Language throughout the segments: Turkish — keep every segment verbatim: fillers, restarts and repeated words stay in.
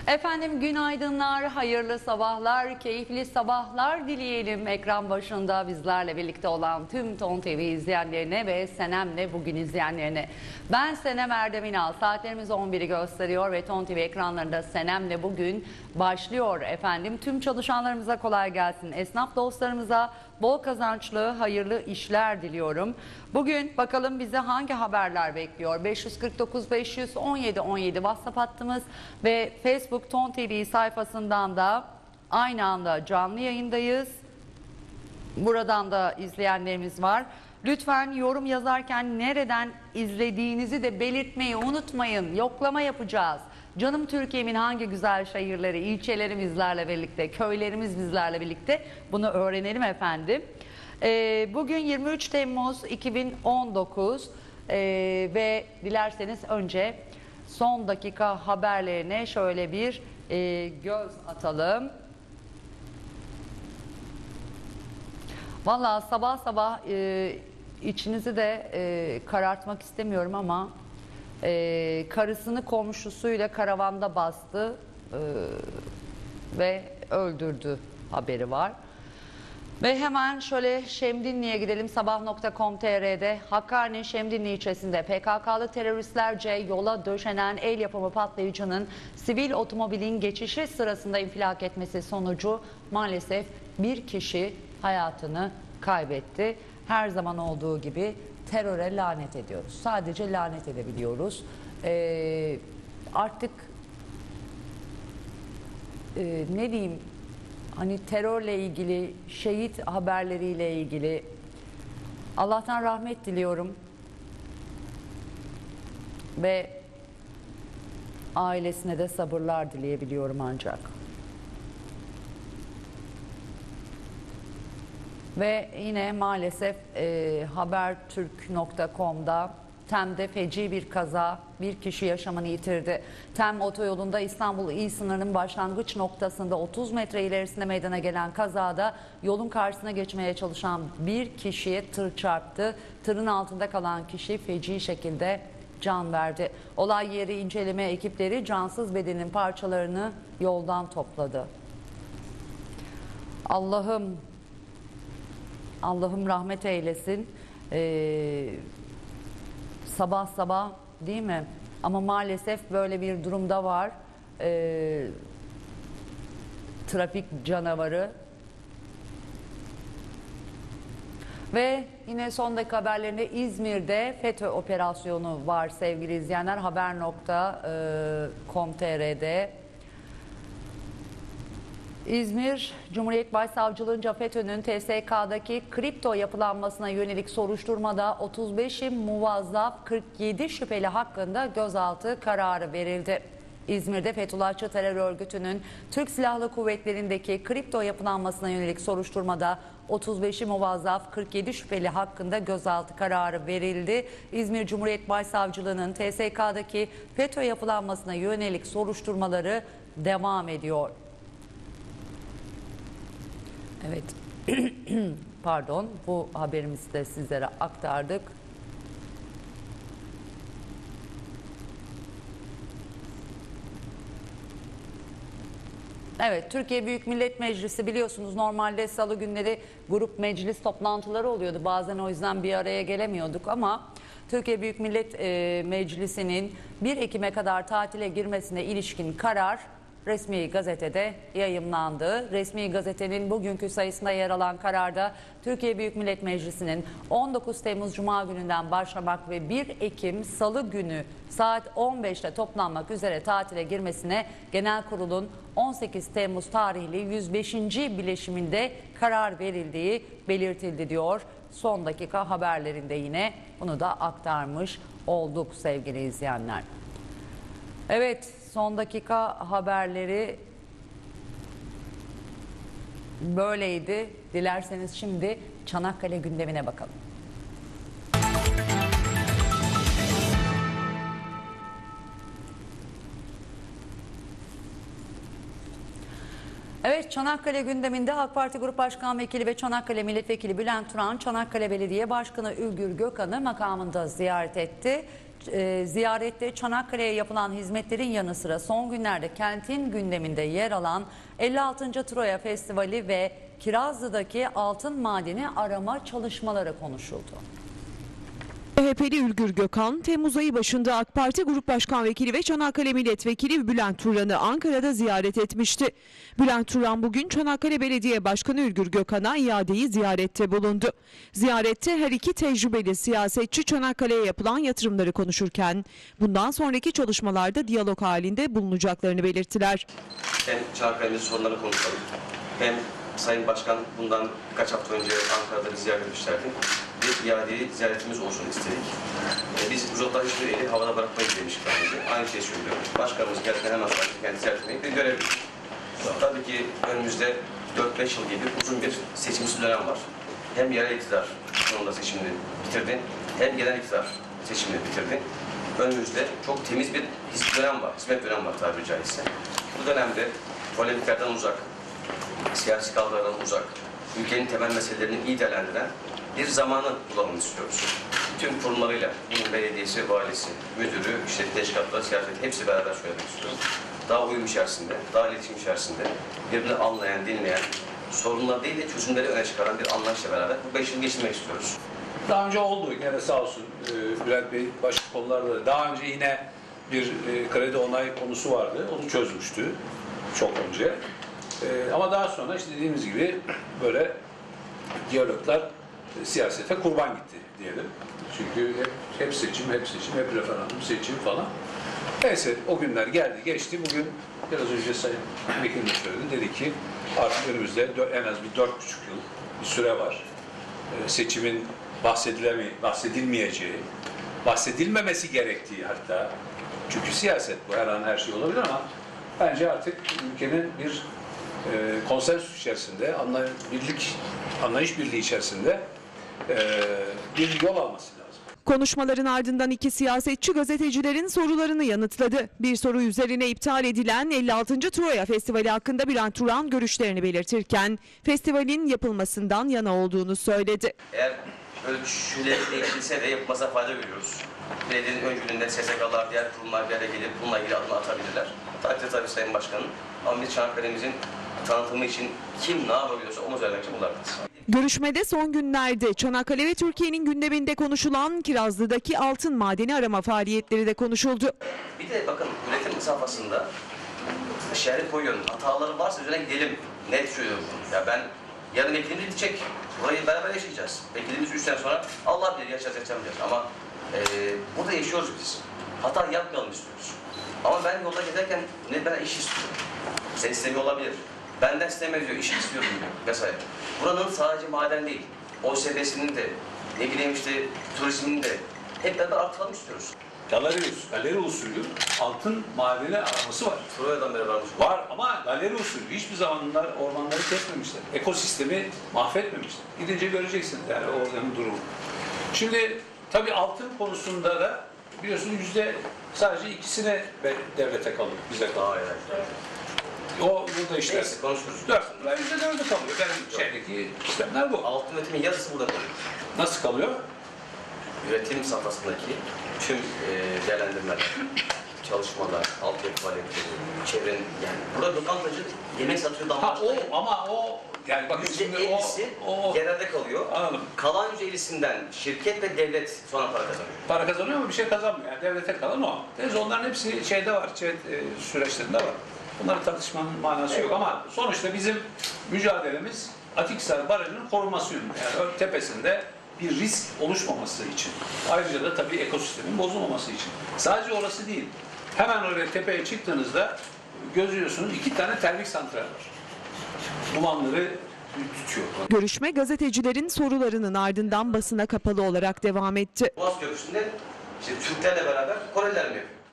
Efendim günaydınlar, hayırlı sabahlar, keyifli sabahlar dileyelim. Ekran başında bizlerle birlikte olan tüm Ton T V izleyenlerine ve Senem'le bugün izleyenlerine. Ben Senem Erdem İnal, saatlerimiz on biri gösteriyor ve Ton T V ekranlarında Senem'le bugün başlıyor efendim. Tüm çalışanlarımıza kolay gelsin, esnaf dostlarımıza bol kazançlı, hayırlı işler diliyorum. Bugün bakalım bize hangi haberler bekliyor? beş yüz kırk dokuz beş yüz on yedi on yedi WhatsApp hattımız ve Facebook Ton T V sayfasından da aynı anda canlı yayındayız. Buradan da izleyenlerimiz var. Lütfen yorum yazarken nereden izlediğinizi de belirtmeyi unutmayın. Yoklama yapacağız. Canım Türkiye'min hangi güzel şehirleri, ilçeleri bizlerle birlikte, köylerimiz bizlerle birlikte, bunu öğrenelim efendim. Ee, bugün yirmi üç Temmuz iki bin on dokuz ee, ve dilerseniz önce son dakika haberlerine şöyle bir e, göz atalım. Vallahi sabah sabah e, içinizi de e, karartmak istemiyorum ama e, karısını komşusuyla karavanda bastı e, ve öldürdü haberi var. Ve hemen şöyle Şemdinli'ye gidelim. sabah nokta com nokta tr'de Hakkari Şemdinli ilçesinde P K K'lı teröristlerce yola döşenen el yapımı patlayıcının sivil otomobilin geçişi sırasında infilak etmesi sonucu maalesef bir kişi hayatını kaybetti. Her zaman olduğu gibi teröre lanet ediyoruz. Sadece lanet edebiliyoruz. Ee, artık e, ne diyeyim, hani terörle ilgili, şehit haberleriyle ilgili Allah'tan rahmet diliyorum ve ailesine de sabırlar dileyebiliyorum ancak. Ve yine maalesef e, habertürk nokta com'da Tem'de feci bir kaza, bir kişi yaşamını yitirdi. Tem otoyolunda İstanbul İl sınırının başlangıç noktasında otuz metre ilerisinde meydana gelen kazada yolun karşısına geçmeye çalışan bir kişiye tır çarptı. Tırın altında kalan kişi feci şekilde can verdi. Olay yeri inceleme ekipleri cansız bedenin parçalarını yoldan topladı. Allah'ım, Allah'ım rahmet eylesin. Ee, sabah sabah değil mi? Ama maalesef böyle bir durumda var. Ee, trafik canavarı. Ve yine son dakika haberlerinde İzmir'de FETÖ operasyonu var sevgili izleyenler. haber nokta com nokta tr'de. İzmir Cumhuriyet Başsavcılığınca FETÖ'nün T S K'daki kripto yapılanmasına yönelik soruşturmada otuz beşi muvazzaf kırk yedi şüpheli hakkında gözaltı kararı verildi. İzmir'de Fethullahçı terör örgütünün Türk Silahlı Kuvvetleri'ndeki kripto yapılanmasına yönelik soruşturmada otuz beşi muvazzaf kırk yedi şüpheli hakkında gözaltı kararı verildi. İzmir Cumhuriyet Başsavcılığı'nın T S K'daki FETÖ yapılanmasına yönelik soruşturmaları devam ediyor. Evet, pardon, bu haberimizi de sizlere aktardık. Evet, Türkiye Büyük Millet Meclisi biliyorsunuz normalde salı günleri grup meclis toplantıları oluyordu. Bazen o yüzden bir araya gelemiyorduk ama Türkiye Büyük Millet e, Meclisi'nin bir Ekim'e kadar tatile girmesine ilişkin karar resmi gazetede yayımlandı. Resmi gazetenin bugünkü sayısında yer alan kararda Türkiye Büyük Millet Meclisi'nin on dokuz Temmuz Cuma gününden başlamak ve bir Ekim Salı günü saat on beşte toplanmak üzere tatile girmesine Genel Kurul'un on sekiz Temmuz tarihli yüz beşinci bileşiminde karar verildiği belirtildi diyor. Son dakika haberlerinde yine bunu da aktarmış olduk sevgili izleyenler. Evet, son dakika haberleri böyleydi. Dilerseniz şimdi Çanakkale gündemine bakalım. Evet, Çanakkale gündeminde AK Parti Grup Başkan Vekili ve Çanakkale Milletvekili Bülent Turan, Çanakkale Belediye Başkanı Ülgür Gökhan'ı makamında ziyaret etti. e, ziyarette Çanakkale'ye yapılan hizmetlerin yanı sıra son günlerde kentin gündeminde yer alan elli altıncı Troya Festivali ve Kirazlı'daki altın madeni arama çalışmaları konuşuldu. C H P'li Ülgür Gökhan, Temmuz ayı başında AK Parti Grup Başkan Vekili ve Çanakkale Milletvekili Bülent Turan'ı Ankara'da ziyaret etmişti. Bülent Turan bugün Çanakkale Belediye Başkanı Ülgür Gökhan'a iadeyi ziyarette bulundu. Ziyarette her iki tecrübeli siyasetçi Çanakkale'ye yapılan yatırımları konuşurken bundan sonraki çalışmalarda diyalog halinde bulunacaklarını belirttiler. Hem Çanakkale'mizin sorunlarını konuşalım, hem Sayın Başkan bundan birkaç hafta önce Ankara'da bir ziyaret etmişlerdi. Bir iadeyi ziyaretimiz olsun istedik. Ee, biz uzaktan hiçbir eli havada bırakmayı demiştik bence. Aynı şeyi söylüyorum. Başkanımız gerçekten hemen sonra kendi ziyaret etmeyi bir görev. Tabii ki önümüzde dört beş yıl gibi uzun bir seçimsiz dönem var. Hem yerel iktidar sonunda seçimini bitirdi, hem genel iktidar seçimini bitirdi. Önümüzde çok temiz bir hizmet dönem var, hizmet dönem var tabiri caizse. Bu dönemde polemiklerden uzak, siyasi kavgalardan uzak, ülkenin temel meselelerini iyi değerlendiren bir zamanı bulalım istiyoruz. Tüm kurumlarıyla, bunun belediyesi, valisi, müdürü, işte teşkilatları, siyaseti hepsi beraber söylemek istiyorum. Daha uyum içerisinde, daha iletişim içerisinde birbirini anlayan, dinleyen, sorunlar değil de çözümleri öne çıkaran bir anlayışla beraber bu beş yıl geçirmek istiyoruz. Daha önce oldu yine sağ olsun e, Bülent Bey başka konularda da. Daha önce yine bir e, kredi onay konusu vardı. Onu çözmüştü çok önce. E, ama daha sonra işte dediğimiz gibi böyle diyaloglar e, siyasete kurban gitti diyelim. Çünkü hep, hep seçim, hep seçim, hep referandum, seçim falan. Neyse o günler geldi, geçti. Bugün biraz önce Sayın Vekil de söyledi. Dedi ki artık önümüzde en az bir dört buçuk yıl bir süre var. E, seçimin bahsedileme, bahsedilmeyeceği, bahsedilmemesi gerektiği hatta. Çünkü siyaset bu, her an her şey olabilir ama bence artık ülkenin bir e, konsensüs içerisinde, anlay birlik, anlayış birliği içerisinde e, bir yol alması lazım. Konuşmaların ardından iki siyasetçi gazetecilerin sorularını yanıtladı. Bir soru üzerine iptal edilen elli altıncı Troya Festivali hakkında Bülent Turan görüşlerini belirtirken festivalin yapılmasından yana olduğunu söyledi. Eğer ölçüleri değişilse de yapılmasına fayda görüyoruz. Belediyenin öncülüğünde S S K'lar, diğer kurumlar bir araya gelip bununla ilgili adım atabilirler. Takdir tabii Sayın Başkanım. Ama biz Çanakkale'mizin tanıtımı için kim ne yapabiliyorsa onu söylemek için buradayız. Görüşmede son günlerde Çanakkale ve Türkiye'nin gündeminde konuşulan Kirazlı'daki altın madeni arama faaliyetleri de konuşuldu. Bir de bakın üretim safhasında şehri koyuyorum. Hataları varsa üzerine gidelim. Net söylüyorum. Ya ben yarın beklediğimiz bitecek. Burayı beraber yaşayacağız. Beklediğimiz üç sene sonra Allah bilir yaşayacağız, yaşamayacağız. Ama e, burada yaşıyoruz biz. Hata yapmayalım istiyoruz. Ama ben yolda giderken ne ben iş istiyorum. Sen istemiyor olabilir. Benden istemez diyor, iş istiyorum diyor vesaire. Buranın sadece maden değil, O S B'sinin de, ne bileyim işte turizmin de hep beraber artıralım istiyoruz. Galeri, galeri usulü altın madeni araması var. Troya'dan beri varmış. Var ama galeri usulü. Hiçbir zamanlar ormanları kesmemişler. Ekosistemi mahvetmemişler. Gidince göreceksiniz yani oranın durumu. Şimdi tabii altın konusunda da biliyorsunuz yüzde sadece ikisine devlete kalıyor, bize kalıyor. Hayır, hayır. O burada işte. Neyse konuşuruz. Dört. Yüzde dördü kalıyor. Benim şeydeki sistemler bu. Altın üretimin yarısı burada kalıyor. Nasıl kalıyor? Üretim safhasındaki tüm e, değerlendirmeler, çalışmalar, altyapı faaliyetleri, çevrenin yani burada lokantacı yemek satıyor Ha damlaştayı. o ama o yani bakın şimdi o, o genelde kalıyor. Anladım. Kalan yüzde ellisinden şirket ve devlet sonra para kazanıyor. Para kazanıyor ama bir şey kazanmıyor. Yani devlete kalan o. Deniz onların hepsi şeyde var, şey, e, süreçlerinde var. Bunları tartışmanın manası yok ama sonuçta bizim mücadelemiz Atikhisar Barajı'nın korunması yönünde. Yani tepesinde bir risk oluşmaması için. Ayrıca da tabii ekosistemin bozulmaması için. Sadece orası değil. Hemen oraya tepeye çıktığınızda gözlüyorsunuz iki tane termik santral var. Dumanları tutuyor. Görüşme gazetecilerin sorularının ardından basına kapalı olarak devam etti. Boğaz Köprüsü'nde işte Türklerle beraber Koreliler mi yapıyor?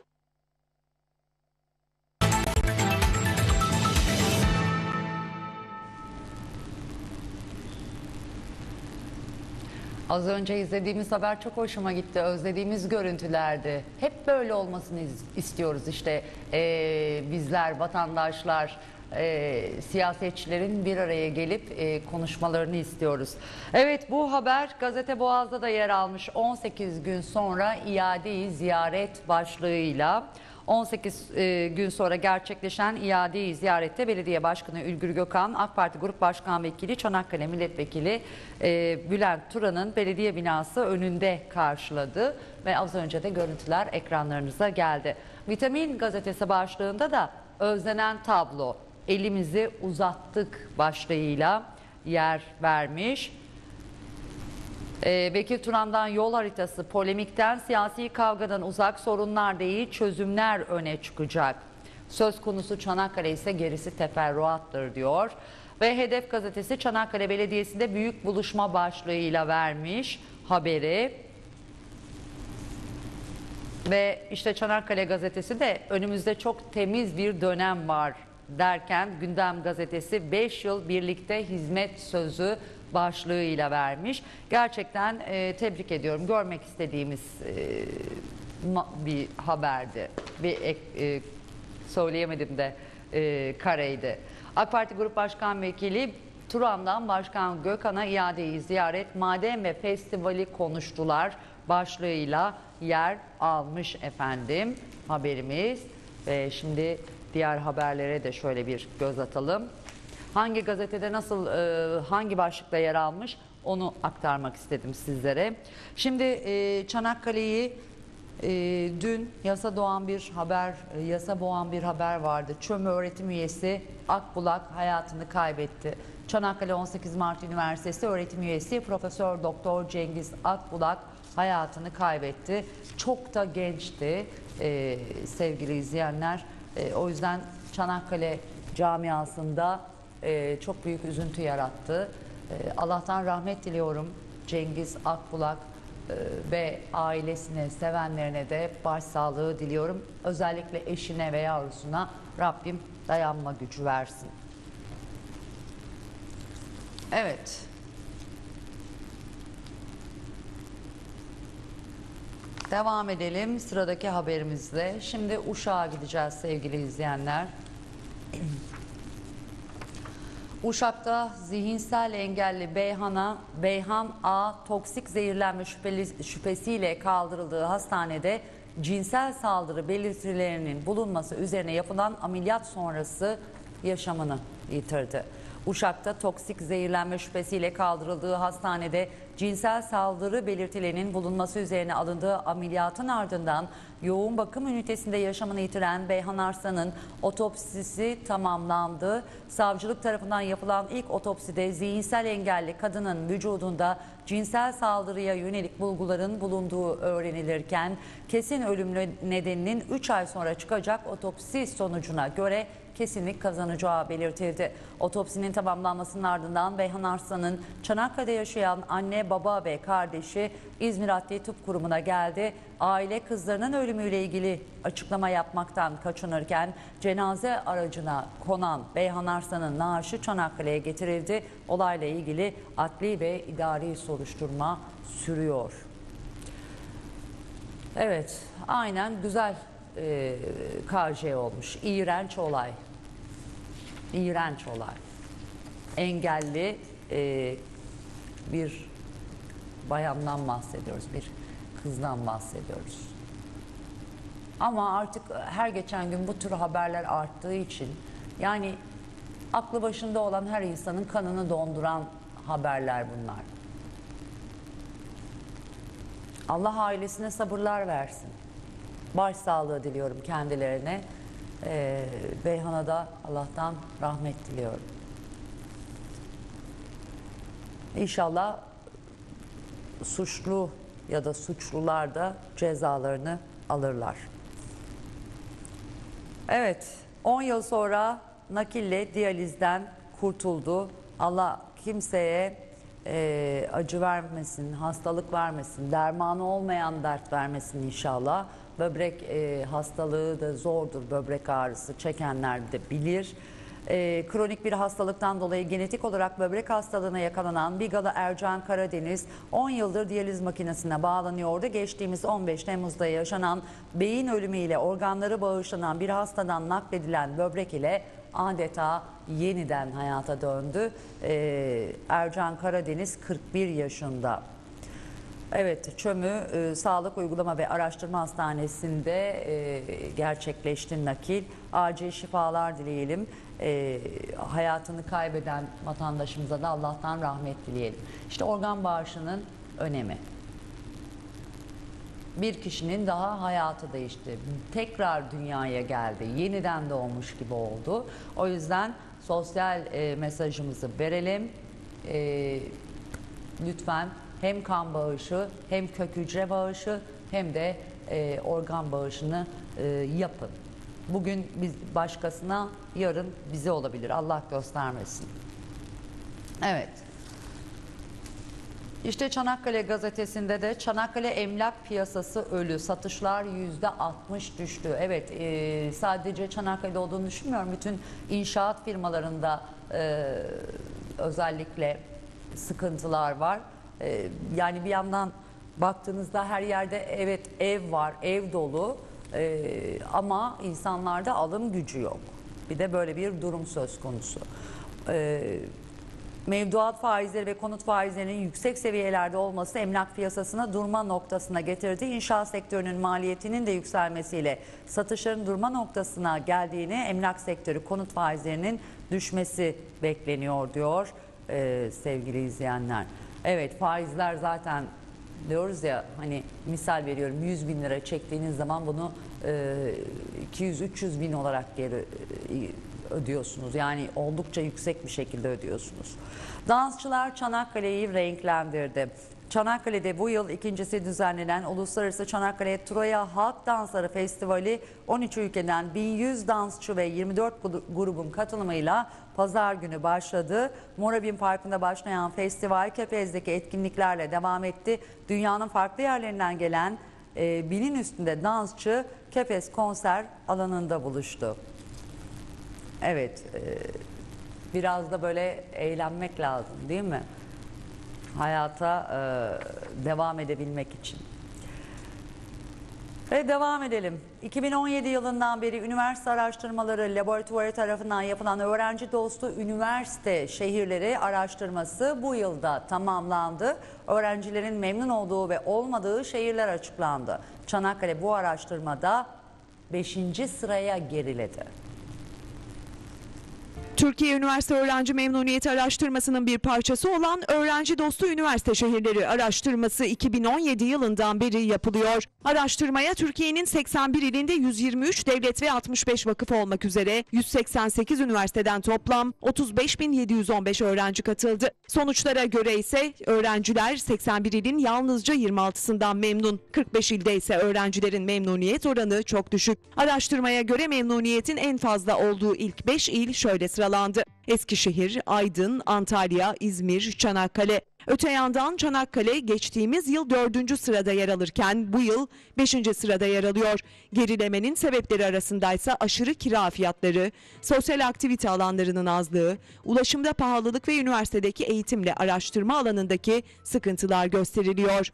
Az önce izlediğimiz haber çok hoşuma gitti. Özlediğimiz görüntülerdi. Hep böyle olmasını istiyoruz işte ee, bizler, vatandaşlar. e, siyasetçilerin bir araya gelip e, konuşmalarını istiyoruz. Evet, bu haber Gazete Boğaz'da da yer almış. on sekiz gün sonra iade-i ziyaret başlığıyla on sekiz e, gün sonra gerçekleşen iade-i ziyarette Belediye Başkanı Ülgür Gökhan, AK Parti Grup Başkan Vekili, Çanakkale Milletvekili e, Bülent Turan'ın belediye binası önünde karşıladı ve az önce de görüntüler ekranlarınıza geldi. Vitamin Gazetesi başlığında da özlenen tablo, elimizi uzattık başlığıyla yer vermiş. Ee, Bekir Turan'dan yol haritası, polemikten, siyasi kavgadan uzak, sorunlar değil çözümler öne çıkacak. Söz konusu Çanakkale ise gerisi teferruattır diyor. Ve Hedef Gazetesi Çanakkale Belediyesi'nde büyük buluşma başlığıyla vermiş haberi. Ve işte Çanakkale Gazetesi de önümüzde çok temiz bir dönem var derken Gündem Gazetesi beş yıl birlikte hizmet sözü başlığıyla vermiş. Gerçekten e, tebrik ediyorum. Görmek istediğimiz e, bir haberdi. Bir ek, e, söyleyemedim de e, kareydi. AK Parti Grup Başkan Vekili Turan'dan Başkan Gökhan'a iadeyi ziyaret, maden ve festivali konuştular başlığıyla yer almış efendim haberimiz. Ve şimdi diğer haberlere de şöyle bir göz atalım. Hangi gazetede nasıl, e, hangi başlıkta yer almış onu aktarmak istedim sizlere. Şimdi e, Çanakkale'yi e, dün yasa doğan bir haber, e, yasa boğan bir haber vardı. ÇÖM öğretim üyesi Akbulak hayatını kaybetti. Çanakkale on sekiz Mart Üniversitesi öğretim üyesi Profesör Doktor Cengiz Akbulak hayatını kaybetti. Çok da gençti e, sevgili izleyenler. E, o yüzden Çanakkale camiasında e, çok büyük üzüntü yarattı. E, Allah'tan rahmet diliyorum Cengiz Akbulak e, ve ailesine, sevenlerine de başsağlığı diliyorum. Özellikle eşine ve yavrusuna Rabbim dayanma gücü versin. Evet. Devam edelim sıradaki haberimizle. Şimdi Uşak'a gideceğiz sevgili izleyenler. Uşak'ta zihinsel engelli Beyhan'a Beyhan A toksik zehirlenme şüpheli, şüphesiyle kaldırıldığı hastanede cinsel saldırı belirtilerinin bulunması üzerine yapılan ameliyat sonrası yaşamını yitirdi. Uşak'ta toksik zehirlenme şüphesiyle kaldırıldığı hastanede cinsel saldırı belirtilerinin bulunması üzerine alındığı ameliyatın ardından yoğun bakım ünitesinde yaşamını yitiren Beyhan Arslan'ın otopsisi tamamlandı. Savcılık tarafından yapılan ilk otopside zihinsel engelli kadının vücudunda cinsel saldırıya yönelik bulguların bulunduğu öğrenilirken kesin ölüm nedeninin üç ay sonra çıkacak otopsi sonucuna göre kesinlik kazanacağı belirtildi. Otopsinin tamamlanmasının ardından Beyhan Arslan'ın Çanakkale'de yaşayan anne, baba ve kardeşi İzmir Adli Tıp Kurumu'na geldi. Aile kızlarının ölümüyle ilgili açıklama yapmaktan kaçınırken cenaze aracına konan Beyhan Arslan'ın naaşı Çanakkale'ye getirildi. Olayla ilgili adli ve idari soruşturma sürüyor. Evet, aynen güzel e, K J olmuş. İğrenç olay. İğrenç olay. Engelli e, bir bayandan bahsediyoruz, bir kızdan bahsediyoruz. Ama artık her geçen gün bu tür haberler arttığı için yani aklı başında olan her insanın kanını donduran haberler bunlar. Allah ailesine sabırlar versin. Başsağlığı diliyorum kendilerine. Ee, Beyhan'a da Allah'tan rahmet diliyorum. İnşallah suçlu ya da suçlular da cezalarını alırlar. Evet, on yıl sonra nakille diyalizden kurtuldu. Allah kimseye e, acı vermesin, hastalık vermesin, dermanı olmayan dert vermesin inşallah. Böbrek e, hastalığı da zordur, böbrek ağrısı çekenler de bilir. E, kronik bir hastalıktan dolayı genetik olarak böbrek hastalığına yakalanan Bigalı Ercan Karadeniz on yıldır diyaliz makinesine bağlanıyordu. Geçtiğimiz on beş Temmuz'da yaşanan beyin ölümüyle organları bağışlanan bir hastadan nakledilen böbrek ile adeta yeniden hayata döndü. Ee, Ercan Karadeniz kırk bir yaşında. Evet, Çömü e, Sağlık Uygulama ve Araştırma Hastanesi'nde e, gerçekleşti nakil. Acil şifalar dileyelim. E, hayatını kaybeden vatandaşımıza da Allah'tan rahmet dileyelim. İşte organ bağışının önemi. Bir kişinin daha hayatı değişti. Tekrar dünyaya geldi. Yeniden doğmuş gibi oldu. O yüzden sosyal e, mesajımızı verelim. E, lütfen hem kan bağışı, hem kök hücre bağışı, hem de e, organ bağışını e, yapın. Bugün biz başkasına, yarın bize olabilir. Allah göstermesin. Evet. İşte Çanakkale gazetesinde de Çanakkale emlak piyasası ölü, satışlar yüzde altmış düştü. Evet, e, sadece Çanakkale'de olduğunu düşünmüyorum. Bütün inşaat firmalarında e, özellikle sıkıntılar var. E, yani bir yandan baktığınızda her yerde evet ev var, ev dolu e, ama insanlarda alım gücü yok. Bir de böyle bir durum söz konusu. E, Mevduat faizleri ve konut faizlerinin yüksek seviyelerde olması emlak piyasasına durma noktasına getirdi. İnşaat sektörünün maliyetinin de yükselmesiyle satışların durma noktasına geldiğini, emlak sektörü konut faizlerinin düşmesi bekleniyor diyor ee, sevgili izleyenler. Evet, faizler zaten diyoruz ya, hani misal veriyorum, yüz bin lira çektiğiniz zaman bunu e, iki yüz üç yüz bin olarak geri e, ödüyorsunuz. Yani oldukça yüksek bir şekilde ödüyorsunuz. Dansçılar Çanakkale'yi renklendirdi. Çanakkale'de bu yıl ikincisi düzenlenen Uluslararası Çanakkale Troya Halk Dansları Festivali on üç ülkeden bin yüz dansçı ve yirmi dört grubun katılımıyla pazar günü başladı. Morabim Parkı'nda başlayan festival Kepez'deki etkinliklerle devam etti. Dünyanın farklı yerlerinden gelen e, binin üstünde dansçı Kepez konser alanında buluştu. Evet, e, biraz da böyle eğlenmek lazım değil mi? Hayata e, devam edebilmek için. Ve devam edelim. iki bin on yedi yılından beri üniversite araştırmaları laboratuvarı tarafından yapılan öğrenci dostu üniversite şehirleri araştırması bu yılda tamamlandı. Öğrencilerin memnun olduğu ve olmadığı şehirler açıklandı. Çanakkale bu araştırmada beşinci sıraya geriledi. Türkiye Üniversite Öğrenci Memnuniyeti Araştırması'nın bir parçası olan Öğrenci Dostu Üniversite Şehirleri Araştırması iki bin on yedi yılından beri yapılıyor. Araştırmaya Türkiye'nin seksen bir ilinde yüz yirmi üç devlet ve altmış beş vakıf olmak üzere yüz seksen sekiz üniversiteden toplam otuz beş bin yedi yüz on beş öğrenci katıldı. Sonuçlara göre ise öğrenciler seksen bir ilin yalnızca yirmi altısından memnun. kırk beş ilde ise öğrencilerin memnuniyet oranı çok düşük. Araştırmaya göre memnuniyetin en fazla olduğu ilk beş il şöyle sıralandı. Eskişehir, Aydın, Antalya, İzmir, Çanakkale. Öte yandan Çanakkale geçtiğimiz yıl dördüncü sırada yer alırken bu yıl beşinci sırada yer alıyor. Gerilemenin sebepleri arasındaysa aşırı kira fiyatları, sosyal aktivite alanlarının azlığı, ulaşımda pahalılık ve üniversitedeki eğitimle araştırma alanındaki sıkıntılar gösteriliyor.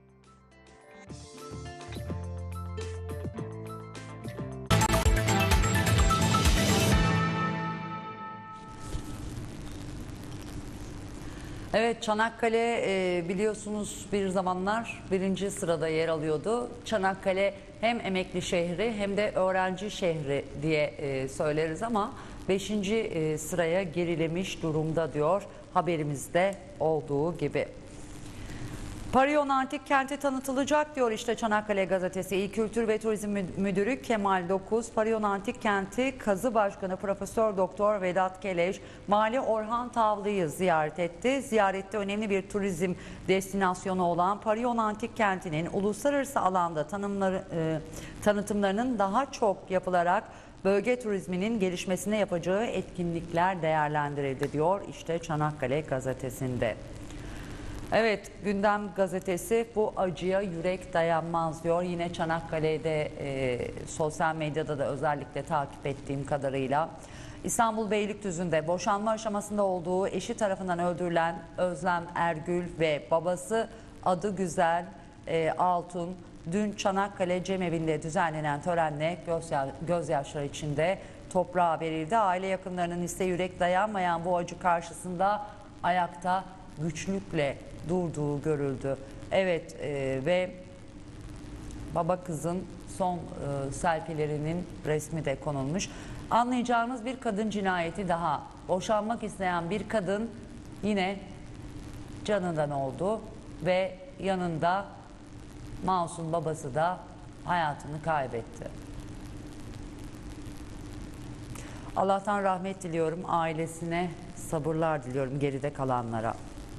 Evet, Çanakkale e, biliyorsunuz bir zamanlar birinci sırada yer alıyordu. Çanakkale hem emekli şehri hem de öğrenci şehri diye e, söyleriz ama beşinci e, sıraya gerilemiş durumda diyor haberimizde olduğu gibi. Pariyon Antik Kenti tanıtılacak diyor işte Çanakkale Gazetesi. İl Kültür ve Turizm Müdürü Kemal Dokuz, Pariyon Antik Kenti Kazı Başkanı Profesör Doktor Vedat Keleş, Mali Orhan Tavlı'yı ziyaret etti. Ziyarette önemli bir turizm destinasyonu olan Pariyon Antik Kenti'nin uluslararası alanda tanımları, e, tanıtımlarının daha çok yapılarak bölge turizminin gelişmesine yapacağı etkinlikler değerlendirildi diyor işte Çanakkale Gazetesi'nde. Evet, Gündem Gazetesi bu acıya yürek dayanmaz diyor. Yine Çanakkale'de e, sosyal medyada da özellikle takip ettiğim kadarıyla İstanbul Beylikdüzü'nde boşanma aşamasında olduğu eşi tarafından öldürülen Özlem Ergül ve babası adı Güzel e, Altun dün Çanakkale Cemevi'nde düzenlenen törenle gözya, gözyaşları içinde toprağa verildi. Aile yakınlarının ise yürek dayanmayan bu acı karşısında ayakta güçlükle durduğu görüldü. Evet e, ve baba kızın son e, selfie'lerinin resmi de konulmuş. Anlayacağınız bir kadın cinayeti daha. Boşanmak isteyen bir kadın yine canından oldu ve yanında masum babası da hayatını kaybetti. Allah'tan rahmet diliyorum, ailesine sabırlar diliyorum, geride kalanlara.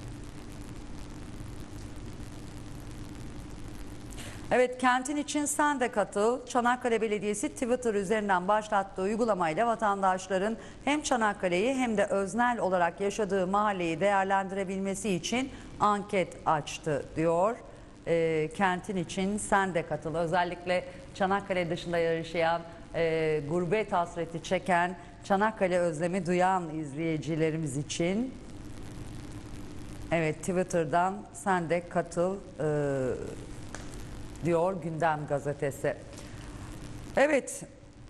Evet, kentin için sen de katıl. Çanakkale Belediyesi Twitter üzerinden başlattığı uygulamayla vatandaşların hem Çanakkale'yi hem de öznel olarak yaşadığı mahalleyi değerlendirebilmesi için anket açtı diyor. E, kentin için sen de katıl. Özellikle Çanakkale dışında yaşayan, e, gurbet hasreti çeken, Çanakkale özlemi duyan izleyicilerimiz için. Evet, Twitter'dan sen de katıl e, diyor Gündem Gazetesi. Evet,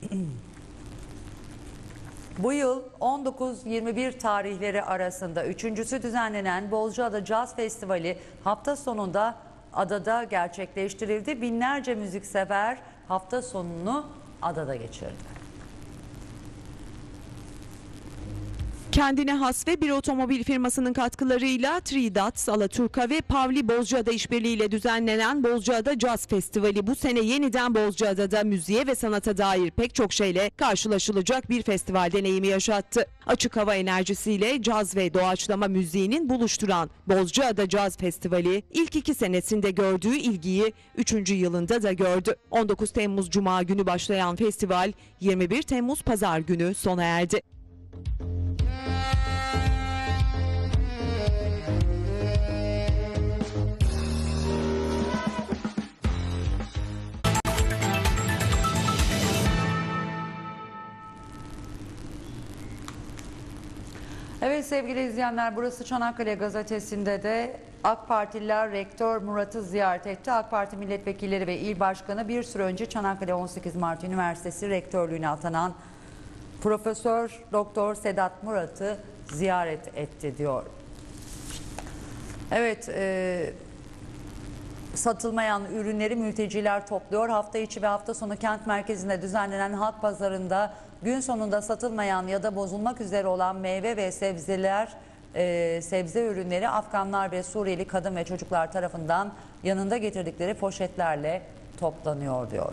bu yıl on dokuz yirmi bir tarihleri arasında üçüncüsü düzenlenen Bozcaada Caz Festivali hafta sonunda adada gerçekleştirildi. Binlerce müziksever hafta sonunu adada geçirdi. Kendine has ve bir otomobil firmasının katkılarıyla Tridat, Alaturka ve Pavli Bozcaada işbirliğiyle düzenlenen Bozcaada Caz Festivali bu sene yeniden Bozcaada'da müziğe ve sanata dair pek çok şeyle karşılaşılacak bir festival deneyimi yaşattı. Açık hava enerjisiyle caz ve doğaçlama müziğinin buluşturan Bozcaada Caz Festivali ilk iki senesinde gördüğü ilgiyi üçüncü yılında da gördü. on dokuz Temmuz Cuma günü başlayan festival yirmi bir Temmuz Pazar günü sona erdi. Evet sevgili izleyenler, burası Çanakkale Gazetesi'nde de AK Partililer Rektör Murat'ı ziyaret etti. AK Parti milletvekilleri ve il başkanı bir süre önce Çanakkale on sekiz Mart Üniversitesi rektörlüğüne atanan Profesör Doktor Sedat Murat'ı ziyaret etti diyor. Evet, e, satılmayan ürünleri mülteciler topluyor. Hafta içi ve hafta sonu kent merkezinde düzenlenen halk pazarında gün sonunda satılmayan ya da bozulmak üzere olan meyve ve sebzeler, e, sebze ürünleri Afganlar ve Suriyeli kadın ve çocuklar tarafından yanında getirdikleri poşetlerle toplanıyor diyor.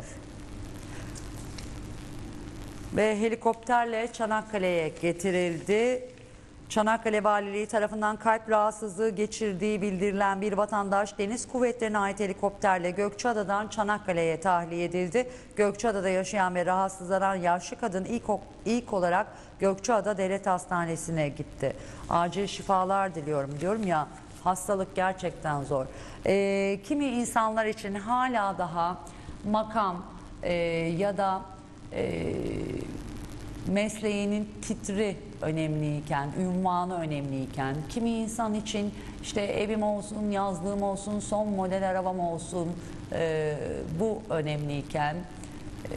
Ve helikopterle Çanakkale'ye getirildi. Çanakkale Valiliği tarafından kalp rahatsızlığı geçirdiği bildirilen bir vatandaş Deniz Kuvvetleri'ne ait helikopterle Gökçeada'dan Çanakkale'ye tahliye edildi. Gökçeada'da yaşayan ve rahatsızlanan yaşlı kadın ilk, ilk olarak Gökçeada Devlet Hastanesi'ne gitti. Acil şifalar diliyorum diyorum ya, hastalık gerçekten zor. Ee, kimi insanlar için hala daha makam e, ya da e, mesleğinin titri önemliyken, ünvanı önemliyken, kimi insan için işte evim olsun, yazlığım olsun, son model arabam olsun, e, bu önemliyken e,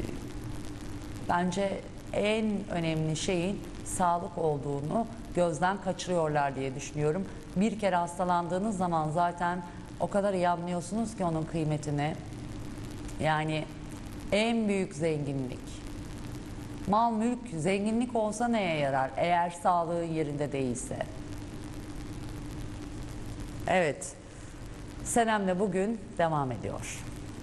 bence en önemli şeyin sağlık olduğunu gözden kaçırıyorlar diye düşünüyorum. Bir kere hastalandığınız zaman zaten o kadar iyi anlıyorsunuz ki onun kıymetini. Yani en büyük zenginlik. Mal, mülk, zenginlik olsa neye yarar eğer sağlığın yerinde değilse? Evet, Senem'le bugün devam ediyor.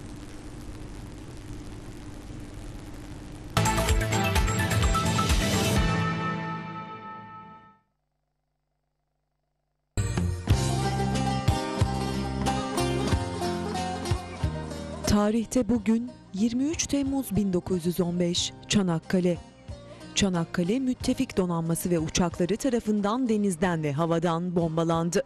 Tarihte bugün yirmi üç Temmuz bin dokuz yüz on beş, Çanakkale. Çanakkale müttefik donanması ve uçakları tarafından denizden ve havadan bombalandı.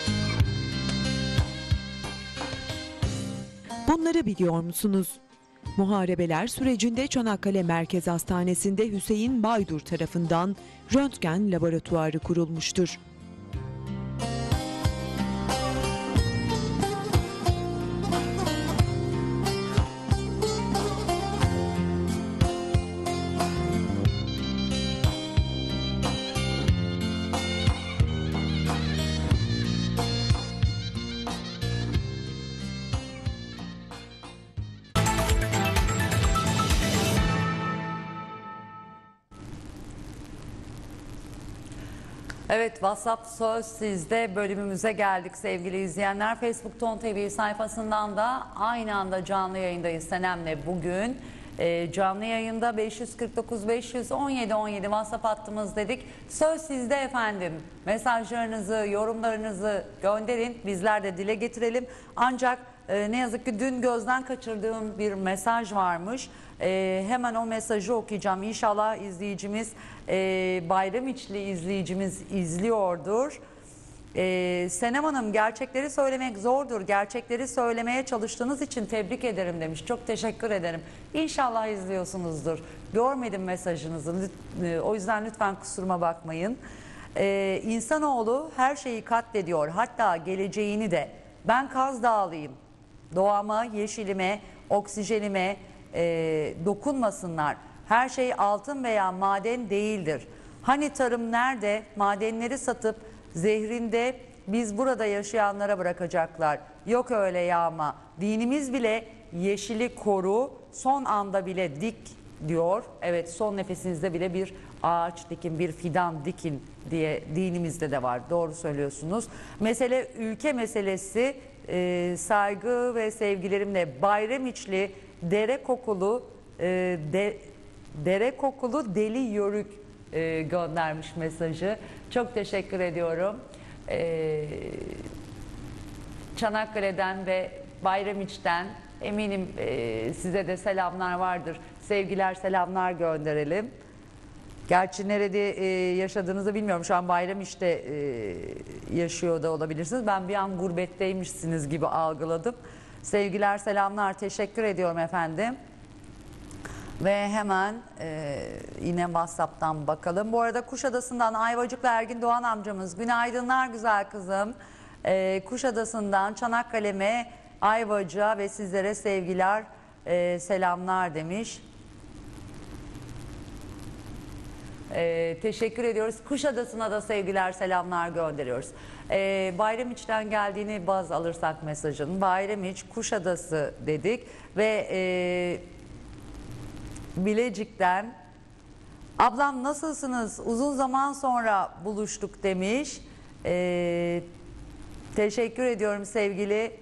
Bunları biliyor musunuz? Muharebeler sürecinde Çanakkale Merkez Hastanesi'nde Hüseyin Baydur tarafından röntgen laboratuvarı kurulmuştur. Evet, WhatsApp Söz Sizde bölümümüze geldik sevgili izleyenler. Facebook Ton T V sayfasından da aynı anda canlı yayındayız Senem'le bugün. E, canlı yayında beş yüz kırk dokuz beş yüz on yedi on yedi WhatsApp hattımız dedik. Söz sizde efendim. Mesajlarınızı, yorumlarınızı gönderin. Bizler de dile getirelim. Ancak e, ne yazık ki dün gözden kaçırdığım bir mesaj varmış. E, hemen o mesajı okuyacağım. İnşallah izleyicimiz, e, Bayramiçli izleyicimiz izliyordur. Ee, Senem Hanım, gerçekleri söylemek zordur. Gerçekleri söylemeye çalıştığınız için tebrik ederim demiş. Çok teşekkür ederim. İnşallah izliyorsunuzdur. Görmedim mesajınızı. O yüzden lütfen kusuruma bakmayın. Ee, insanoğlu her şeyi katlediyor. Hatta geleceğini de. Ben Kaz Dağlıyım. Doğama, yeşilime, oksijenime e, dokunmasınlar. Her şey altın veya maden değildir. Hani tarım nerede? Madenleri satıp zehrinde biz burada yaşayanlara bırakacaklar. Yok öyle yağma. Dinimiz bile yeşili koru, son anda bile dik diyor. Evet, son nefesinizde bile bir ağaç dikin, bir fidan dikin diye dinimizde de var. Doğru söylüyorsunuz. Mesele ülke meselesi. E, saygı ve sevgilerimle Bayramiçli dere kokulu e, de, dere kokulu deli yörük e, göndermiş mesajı. Çok teşekkür ediyorum. Ee, Çanakkale'den ve Bayramiç'ten eminim e, size de selamlar vardır. Sevgiler, selamlar gönderelim. Gerçi nerede e, yaşadığınızı bilmiyorum. Şu an Bayramiç'te e, yaşıyor da olabilirsiniz. Ben bir an gurbetteymişsiniz gibi algıladım. Sevgiler, selamlar. Teşekkür ediyorum efendim. Ve hemen e, yine WhatsApp'tan bakalım. Bu arada Kuşadası'ndan Ayvacıklı Ergin Doğan amcamız. Günaydınlar güzel kızım. E, Kuşadası'ndan Çanakkale'me, Ayvacık'a ve sizlere sevgiler, e, selamlar demiş. E, teşekkür ediyoruz. Kuşadası'na da sevgiler, selamlar gönderiyoruz. E, Bayramiç'ten geldiğini baz alırsak mesajın. Bayramiç, Kuşadası dedik ve... E, Bilecik'ten ablam nasılsınız, uzun zaman sonra buluştuk demiş. Ee, teşekkür ediyorum sevgili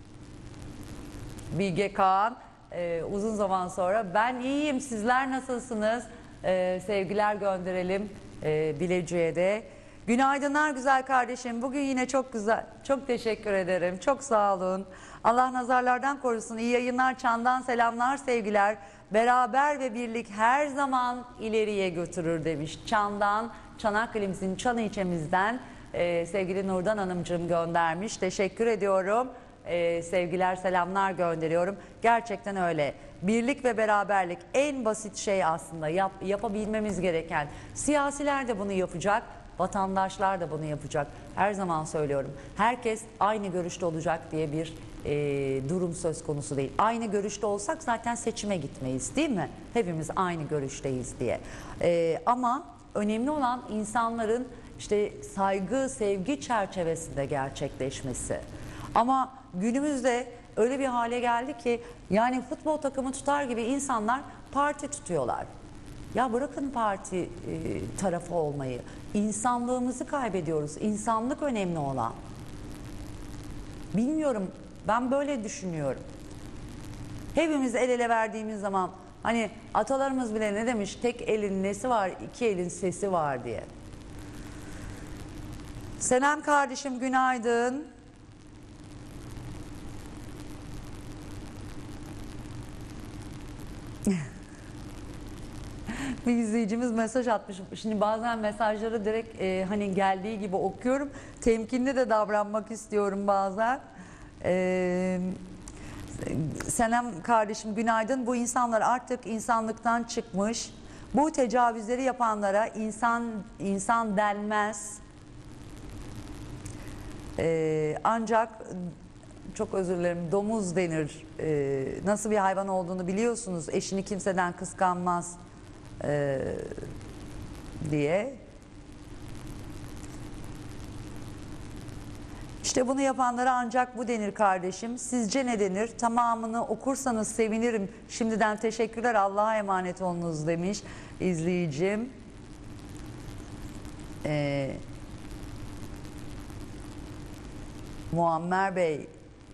Bilge Kağan. Ee, uzun zaman sonra ben iyiyim, sizler nasılsınız? Ee, sevgiler gönderelim ee, Bilecik'e de. Günaydınlar güzel kardeşim, bugün yine çok güzel, çok teşekkür ederim, çok sağ olun. Allah nazarlardan korusun. İyi yayınlar, Çan'dan selamlar, sevgiler. Beraber ve birlik her zaman ileriye götürür demiş. Çan'dan, Çanakkale'mizin Çan ilçemizden e, sevgili Nurdan Hanımcığım göndermiş. Teşekkür ediyorum. E, sevgiler, selamlar gönderiyorum. Gerçekten öyle. Birlik ve beraberlik en basit şey aslında. Yap, yapabilmemiz gereken. Siyasiler de bunu yapacak. Vatandaşlar da bunu yapacak. Her zaman söylüyorum. Herkes aynı görüşte olacak diye bir e, durum söz konusu değil. Aynı görüşte olsak zaten seçime gitmeyiz, değil mi? Hepimiz aynı görüşteyiz diye. E, ama önemli olan insanların işte saygı, sevgi çerçevesinde gerçekleşmesi. Ama günümüzde öyle bir hale geldi ki yani futbol takımı tutar gibi insanlar parti tutuyorlar. Ya bırakın parti e, tarafı olmayı. İnsanlığımızı kaybediyoruz. İnsanlık önemli olan. Bilmiyorum, ben böyle düşünüyorum. Hepimiz el ele verdiğimiz zaman hani atalarımız bile ne demiş? Tek elin nesi var, iki elin sesi var diye. Senem kardeşim günaydın. Bir izleyicimiz mesaj atmış. Şimdi bazen mesajları direkt e, hani geldiği gibi okuyorum. Temkinli de davranmak istiyorum bazen. E, Senem kardeşim günaydın. Bu insanlar artık insanlıktan çıkmış. Bu tecavüzleri yapanlara insan insan denmez. Ee, ancak çok özür dilerim domuz denir. Ee, nasıl bir hayvan olduğunu biliyorsunuz. Eşini kimseden kıskanmaz ee, diye. İşte bunu yapanlara ancak bu denir kardeşim. Sizce ne denir? Tamamını okursanız sevinirim. Şimdiden teşekkürler. Allah'a emanet olunuz demiş izleyicim. Ee, Muammer Bey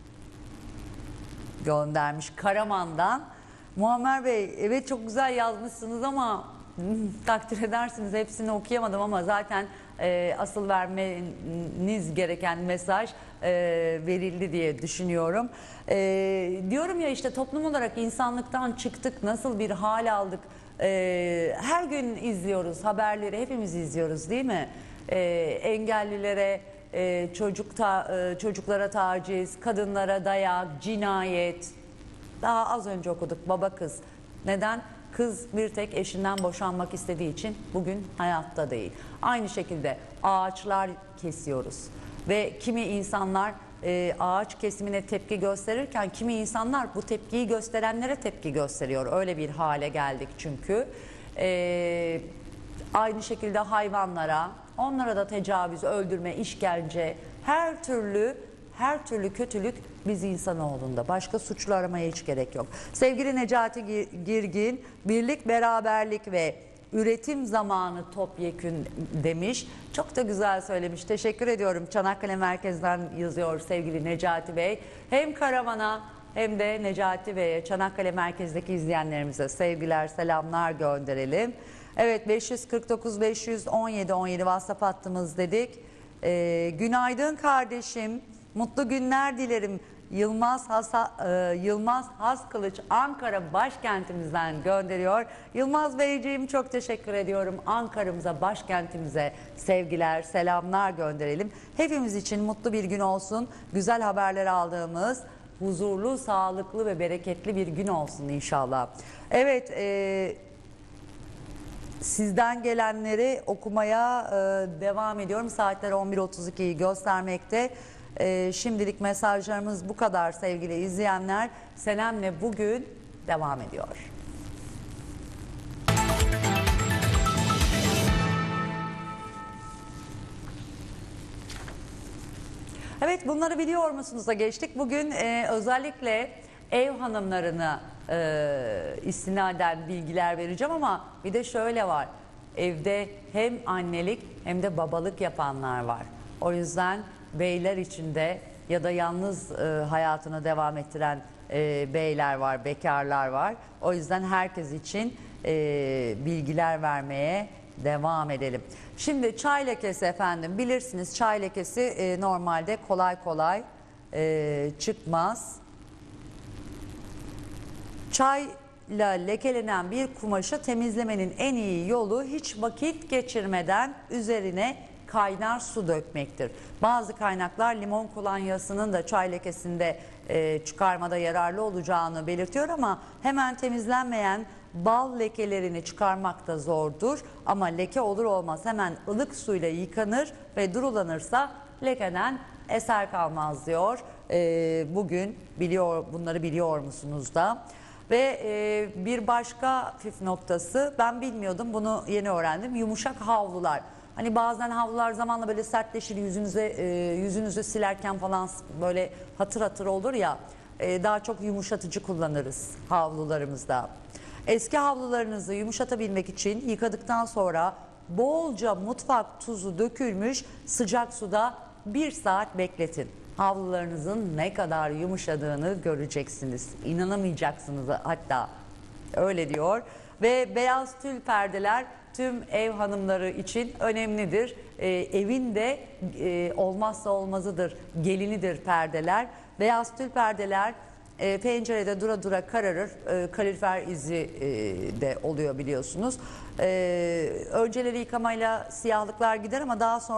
göndermiş Karaman'dan. Muammer Bey evet çok güzel yazmışsınız ama takdir edersiniz hepsini okuyamadım ama zaten e, asıl vermeniz gereken mesaj e, verildi diye düşünüyorum. E, diyorum ya işte toplum olarak insanlıktan çıktık, nasıl bir hal aldık. E, her gün izliyoruz haberleri, hepimiz izliyoruz değil mi? E, engellilere e, çocuk ta, e, çocuklara taciz, kadınlara dayak, cinayet. Daha az önce okuduk baba kız. Neden? Kız bir tek eşinden boşanmak istediği için bugün hayatta değil. Aynı şekilde ağaçlar kesiyoruz. Ve kimi insanlar e, ağaç kesimine tepki gösterirken kimi insanlar bu tepkiyi gösterenlere tepki gösteriyor. Öyle bir hale geldik çünkü. E, aynı şekilde hayvanlara, onlara da tecavüz, öldürme, işkence, her türlü her türlü kötülük biz insanoğlunda. Başka suçlu aramaya hiç gerek yok. Sevgili Necati Girgin, birlik, beraberlik ve üretim zamanı topyekün demiş. Çok da güzel söylemiş. Teşekkür ediyorum. Çanakkale Merkez'den yazıyor sevgili Necati Bey. Hem Karaman'a hem de Necati Bey'e, Çanakkale Merkez'deki izleyenlerimize sevgiler, selamlar gönderelim. Evet, beş yüz kırk dokuz beş yüz on yedi on yedi WhatsApp hattımız dedik. Ee, günaydın kardeşim. Mutlu günler dilerim. Yılmaz, Hasa, e, Yılmaz Haskılıç Ankara başkentimizden gönderiyor. Yılmaz Beyciğim çok teşekkür ediyorum. Ankara'mıza, başkentimize sevgiler, selamlar gönderelim. Hepimiz için mutlu bir gün olsun. Güzel haberler aldığımız, huzurlu, sağlıklı ve bereketli bir gün olsun inşallah. Evet, e, sizden gelenleri okumaya e, devam ediyorum. Saatler on bir otuz ikiyi göstermekte. Ee, şimdilik mesajlarımız bu kadar sevgili izleyenler. Senem'le bugün devam ediyor. Evet, bunları biliyor musunuz da geçtik. Bugün e, özellikle ev hanımlarına e, istinaden bilgiler vereceğim ama bir de şöyle var. Evde hem annelik hem de babalık yapanlar var. O yüzden beyler içinde ya da yalnız e, hayatını devam ettiren e, beyler var, bekarlar var. O yüzden herkes için e, bilgiler vermeye devam edelim. Şimdi çay lekesi efendim, bilirsiniz çay lekesi e, normalde kolay kolay e, çıkmaz. Çayla lekelenen bir kumaşı temizlemenin en iyi yolu hiç vakit geçirmeden üzerine kaynar su dökmektir. Bazı kaynaklar limon kolonyasının da çay lekesinde e, çıkarmada yararlı olacağını belirtiyor ama hemen temizlenmeyen bal lekelerini çıkarmak da zordur. Ama leke olur olmaz hemen ılık suyla yıkanır ve durulanırsa lekeden eser kalmaz diyor. E, bugün biliyor bunları biliyor musunuz da? Ve e, bir başka püf noktası, ben bilmiyordum, bunu yeni öğrendim, yumuşak havlular. Hani bazen havlular zamanla böyle sertleşir, yüzünüze e, yüzünüzü silerken falan böyle hatır hatır olur ya, e, daha çok yumuşatıcı kullanırız havlularımızda. Eski havlularınızı yumuşatabilmek için yıkadıktan sonra bolca mutfak tuzu dökülmüş sıcak suda bir saat bekletin. Havlularınızın ne kadar yumuşadığını göreceksiniz. İnanamayacaksınız hatta, öyle diyor. Ve beyaz tül perdeler tüm ev hanımları için önemlidir. Ee, evin de e, olmazsa olmazıdır, gelinidir perdeler. Beyaz tül perdeler e, pencerede dura dura kararır. E, kalorifer izi e, de oluyor biliyorsunuz. E, önceleri yıkamayla siyahlıklar gider ama daha sonra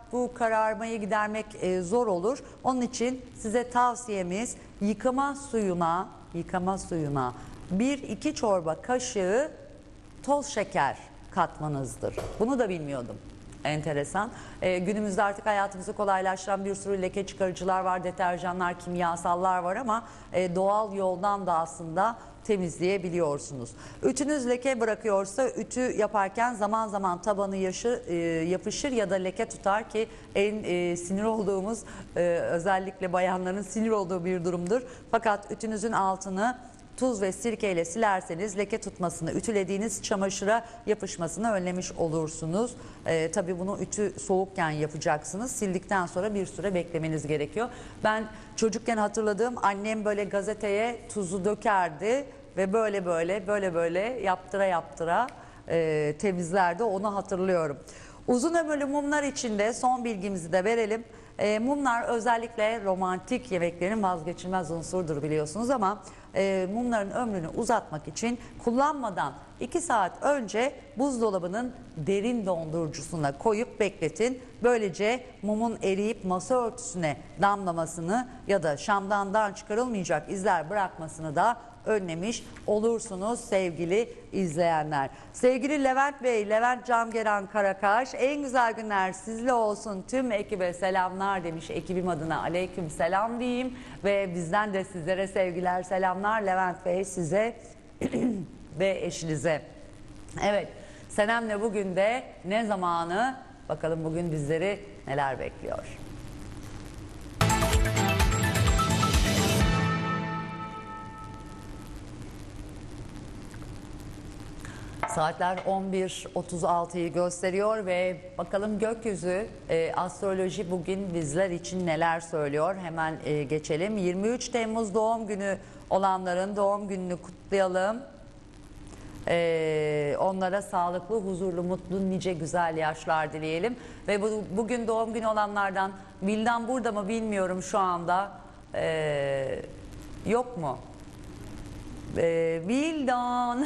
bu kararmayı gidermek e, zor olur. Onun için size tavsiyemiz yıkama suyuna, yıkama suyuna bir iki çorba kaşığı toz şeker katmanızdır. Bunu da bilmiyordum. Enteresan. Ee, günümüzde artık hayatımızı kolaylaştıran bir sürü leke çıkarıcılar var, deterjanlar, kimyasallar var ama e, doğal yoldan da aslında temizleyebiliyorsunuz. Ütünüz leke bırakıyorsa ütü yaparken zaman zaman tabanı yaşı, e, yapışır ya da leke tutar ki en e, sinir olduğumuz e, özellikle bayanların sinir olduğu bir durumdur. Fakat ütünüzün altını tuz ve sirke ile silerseniz leke tutmasını, ütülediğiniz çamaşıra yapışmasını önlemiş olursunuz. Ee, tabii bunu ütü soğukken yapacaksınız. Sildikten sonra bir süre beklemeniz gerekiyor. Ben çocukken hatırladığım annem böyle gazeteye tuzu dökerdi ve böyle böyle böyle böyle yaptıra yaptıra e, temizlerdi. Onu hatırlıyorum. Uzun ömürlü mumlar için de son bilgimizi de verelim. E, mumlar özellikle romantik yemeklerin vazgeçilmez unsurdur biliyorsunuz ama e, mumların ömrünü uzatmak için kullanmadan iki saat önce buzdolabının derin dondurucusuna koyup bekletin. Böylece mumun eriyip masa örtüsüne damlamasını ya da şamdandan çıkarılmayacak izler bırakmasını da önlemiş olursunuz sevgili izleyenler. Sevgili Levent Bey, Levent Camgeren Karakaş, en güzel günler sizle olsun, tüm ekibe selamlar demiş. Ekibim adına aleyküm selam diyeyim ve bizden de sizlere sevgiler, selamlar Levent Bey, size ve eşinize. Evet, Senem'le bugün de ne zamanı, bakalım bugün bizleri neler bekliyor. Saatler on bir otuz altıyı gösteriyor ve bakalım gökyüzü e, astroloji bugün bizler için neler söylüyor. Hemen e, geçelim. yirmi üç Temmuz doğum günü olanların doğum gününü kutlayalım. E, onlara sağlıklı, huzurlu, mutlu, nice güzel yaşlar dileyelim. Ve bu, bugün doğum günü olanlardan Vildan burada mı bilmiyorum şu anda. E, yok mu? Ee, Vildan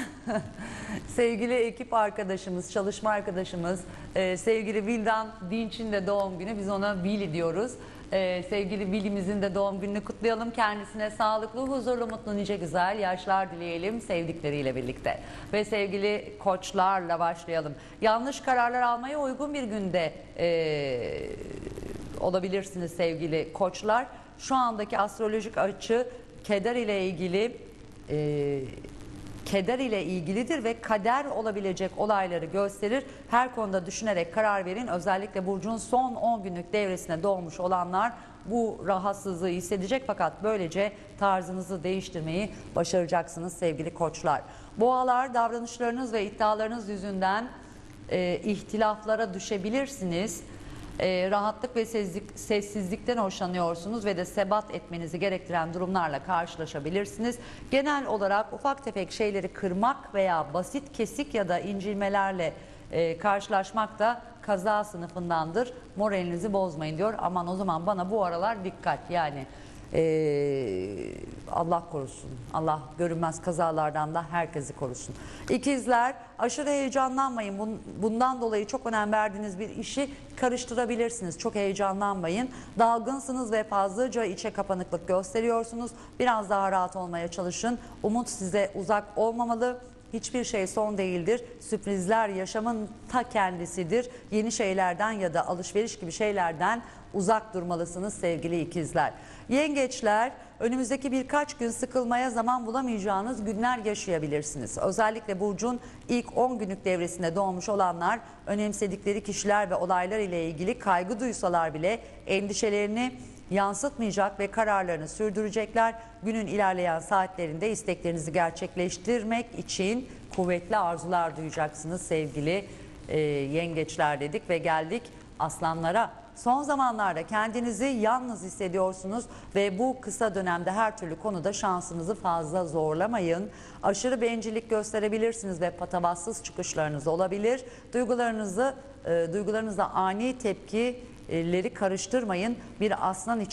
sevgili ekip arkadaşımız, çalışma arkadaşımız, e, sevgili Vildan Dinç'in de doğum günü, biz ona Vili diyoruz. Ee, sevgili Vili'mizin de doğum gününü kutlayalım, kendisine sağlıklı, huzurlu, mutlu, nice güzel yaşlar dileyelim sevdikleriyle birlikte. Ve sevgili koçlarla başlayalım. Yanlış kararlar almaya uygun bir günde e, olabilirsiniz sevgili koçlar. Şu andaki astrolojik açı keder ile ilgili E, keder ile ilgilidir ve kader olabilecek olayları gösterir. Her konuda düşünerek karar verin. Özellikle burcun son on günlük devresine doğmuş olanlar bu rahatsızlığı hissedecek fakat böylece tarzınızı değiştirmeyi başaracaksınız sevgili koçlar. Boğalar, davranışlarınız ve iddialarınız yüzünden e, ihtilaflara düşebilirsiniz. E, rahatlık ve sessizlik, sessizlikten hoşlanıyorsunuz ve de sebat etmenizi gerektiren durumlarla karşılaşabilirsiniz. Genel olarak ufak tefek şeyleri kırmak veya basit kesik ya da incilmelerle e, karşılaşmak da kaza sınıfındandır. Moralinizi bozmayın diyor. Aman o zaman bana bu aralar dikkat yani. Ee, Allah korusun. Allah görünmez kazalardan da herkesi korusun. İkizler, aşırı heyecanlanmayın. Bundan dolayı çok önem verdiğiniz bir işi karıştırabilirsiniz. Çok heyecanlanmayın. Dalgınsınız ve fazlaca içe kapanıklık gösteriyorsunuz. Biraz daha rahat olmaya çalışın. Umut size uzak olmamalı. Hiçbir şey son değildir. Sürprizler yaşamın ta kendisidir. Yeni şeylerden ya da alışveriş gibi şeylerden uzak durmalısınız sevgili ikizler. Yengeçler, önümüzdeki birkaç gün sıkılmaya zaman bulamayacağınız günler yaşayabilirsiniz. Özellikle burcun ilk on günlük devresinde doğmuş olanlar önemsedikleri kişiler ve olaylar ile ilgili kaygı duysalar bile endişelerini yansıtmayacak ve kararlarını sürdürecekler. Günün ilerleyen saatlerinde isteklerinizi gerçekleştirmek için kuvvetli arzular duyacaksınız sevgili e, yengeçler dedik ve geldik aslanlara. Son zamanlarda kendinizi yalnız hissediyorsunuz ve bu kısa dönemde her türlü konuda şansınızı fazla zorlamayın. Aşırı bencillik gösterebilirsiniz ve patavatsız çıkışlarınız olabilir. Duygularınızı, e, duygularınızda ani tepkileri karıştırmayın. Bir aslan için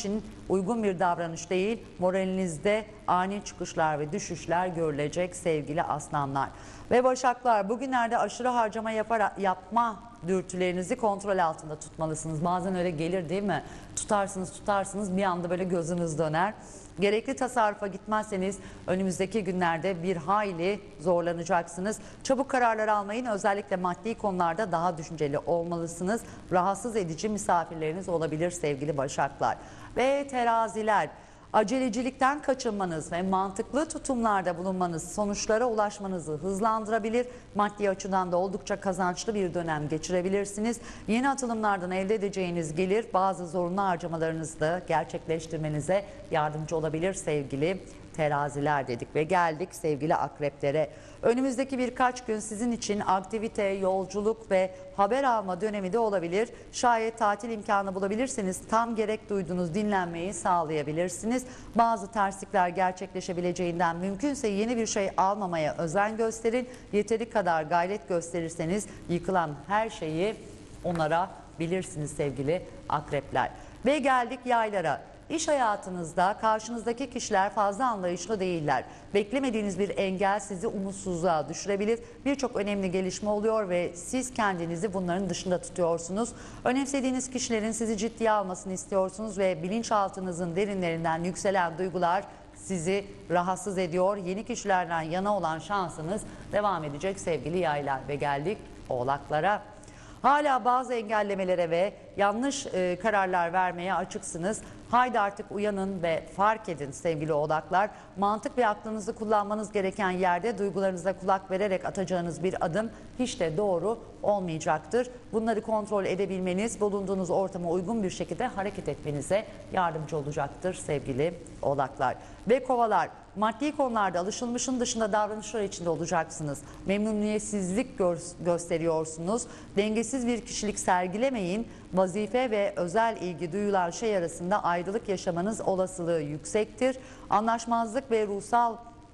uygun bir davranış değil. Moralinizde ani çıkışlar ve düşüşler görülecek sevgili aslanlar. Ve başaklar, bugünlerde aşırı harcama yapar, yapma dürtülerinizi kontrol altında tutmalısınız. Bazen öyle gelir değil mi? Tutarsınız tutarsınız bir anda böyle gözünüz döner. Gerekli tasarrufa gitmezseniz önümüzdeki günlerde bir hayli zorlanacaksınız. Çabuk kararlar almayın. Özellikle maddi konularda daha düşünceli olmalısınız. Rahatsız edici misafirleriniz olabilir sevgili başaklar. Ve teraziler. Acelecilikten kaçınmanız ve mantıklı tutumlarda bulunmanız sonuçlara ulaşmanızı hızlandırabilir. Maddi açıdan da oldukça kazançlı bir dönem geçirebilirsiniz. Yeni atılımlardan elde edeceğiniz gelir bazı zorunlu harcamalarınızı da gerçekleştirmenize yardımcı olabilir sevgili teraziler dedik ve geldik sevgili akreplere. Önümüzdeki birkaç gün sizin için aktivite, yolculuk ve haber alma dönemi de olabilir. Şayet tatil imkanı bulabilirseniz tam gerek duyduğunuz dinlenmeyi sağlayabilirsiniz. Bazı terslikler gerçekleşebileceğinden mümkünse yeni bir şey almamaya özen gösterin. Yeteri kadar gayret gösterirseniz yıkılan her şeyi onarabilirsiniz sevgili akrepler. Ve geldik yaylara. İş hayatınızda karşınızdaki kişiler fazla anlayışlı değiller. Beklemediğiniz bir engel sizi umutsuzluğa düşürebilir. Birçok önemli gelişme oluyor ve siz kendinizi bunların dışında tutuyorsunuz. Önemsediğiniz kişilerin sizi ciddiye almasını istiyorsunuz ve bilinçaltınızın derinlerinden yükselen duygular sizi rahatsız ediyor. Yeni kişilerden yana olan şansınız devam edecek sevgili yaylar ve geldik oğlaklara. Hala bazı engellemelere ve yanlış e, kararlar vermeye açıksınız. Haydi artık uyanın ve fark edin sevgili oğlaklar. Mantık ve aklınızı kullanmanız gereken yerde duygularınıza kulak vererek atacağınız bir adım hiç de doğru olmayacaktır. Bunları kontrol edebilmeniz bulunduğunuz ortama uygun bir şekilde hareket etmenize yardımcı olacaktır sevgili oğlaklar. Ve kovalar, maddi konularda alışılmışın dışında davranışlar içinde olacaksınız. Memnuniyetsizlik gö gösteriyorsunuz. Dengesiz bir kişilik sergilemeyin. Vazife ve özel ilgi duyulan şey arasında ayrılık yaşamanız olasılığı yüksektir. Anlaşmazlık ve ruhsal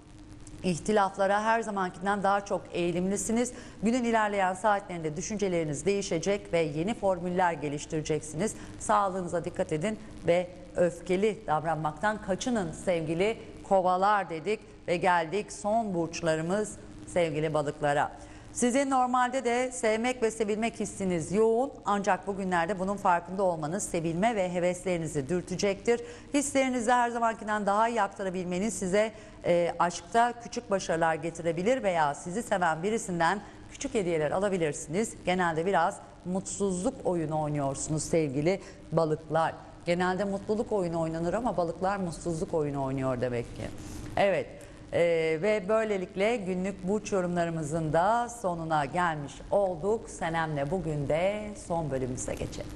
ihtilaflara her zamankinden daha çok eğilimlisiniz. Günün ilerleyen saatlerinde düşünceleriniz değişecek ve yeni formüller geliştireceksiniz. Sağlığınıza dikkat edin ve öfkeli davranmaktan kaçının sevgili kovalar dedik ve geldik son burçlarımız sevgili balıklara. Sizin normalde de sevmek ve sevilmek hissiniz yoğun ancak bugünlerde bunun farkında olmanız sevilme ve heveslerinizi dürtecektir. Hislerinizi her zamankinden daha iyi aktarabilmeniz size e, aşkta küçük başarılar getirebilir veya sizi seven birisinden küçük hediyeler alabilirsiniz. Genelde biraz mutsuzluk oyunu oynuyorsunuz sevgili balıklar. Genelde mutluluk oyunu oynanır ama balıklar mutsuzluk oyunu oynuyor demek ki. Evet. Ee, ve böylelikle günlük burç yorumlarımızın da sonuna gelmiş olduk. Senem'le bugün de son bölümümüze geçelim.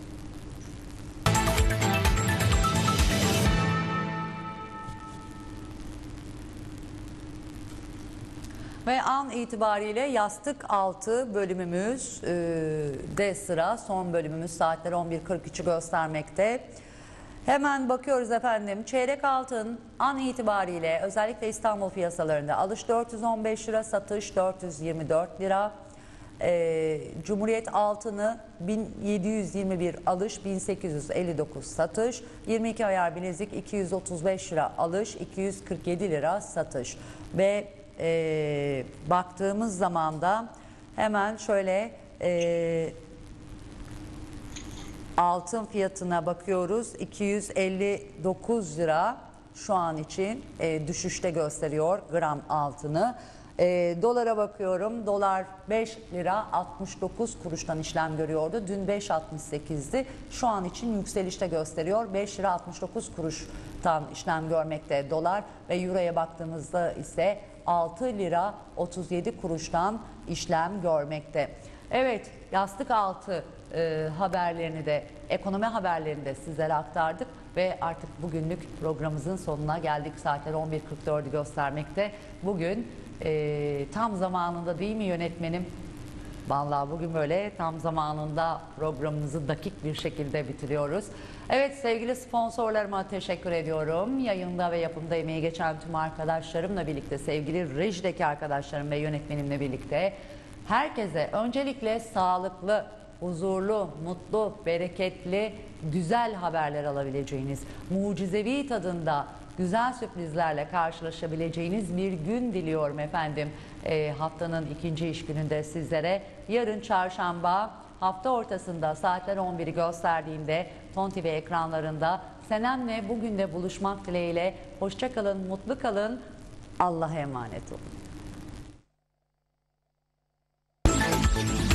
Ve an itibariyle yastık altı bölümümüz e, de sıra. Son bölümümüz saatler on bir kırk üçü göstermekte. Hemen bakıyoruz efendim. Çeyrek altın an itibariyle özellikle İstanbul piyasalarında alış dört yüz on beş lira, satış dört yüz yirmi dört lira. Ee, Cumhuriyet altını bin yedi yüz yirmi bir alış, bin sekiz yüz elli dokuz satış. yirmi iki ayar bilezik iki yüz otuz beş lira alış, iki yüz kırk yedi lira satış. Ve e, baktığımız zaman da hemen şöyle... E, altın fiyatına bakıyoruz. iki yüz elli dokuz lira şu an için e, düşüşte gösteriyor gram altını. E, dolara bakıyorum. Dolar beş lira altmış dokuz kuruştan işlem görüyordu. Dün beş altmış sekizdi. Şu an için yükselişte gösteriyor. beş lira altmış dokuz kuruştan işlem görmekte dolar ve euroya baktığımızda ise altı lira otuz yedi kuruştan işlem görmekte. Evet, yastık altı e, haberlerini de, ekonomi haberlerini de sizlere aktardık ve artık bugünlük programımızın sonuna geldik. Saatler on bir kırk dördü göstermekte. Bugün e, tam zamanında değil mi yönetmenim? Vallahi bugün böyle tam zamanında programımızı dakik bir şekilde bitiriyoruz. Evet, sevgili sponsorlarıma teşekkür ediyorum. Yayında ve yapımda emeği geçen tüm arkadaşlarımla birlikte, sevgili rejideki arkadaşlarım ve yönetmenimle birlikte herkese öncelikle sağlıklı, huzurlu, mutlu, bereketli, güzel haberler alabileceğiniz, mucizevi tadında güzel sürprizlerle karşılaşabileceğiniz bir gün diliyorum efendim. E, haftanın ikinci iş gününde sizlere. Yarın çarşamba hafta ortasında saatler on biri gösterdiğinde Ton T V ekranlarında Senem'le bugün de buluşmak dileğiyle. Hoşça kalın, mutlu kalın. Allah'a emanet olun.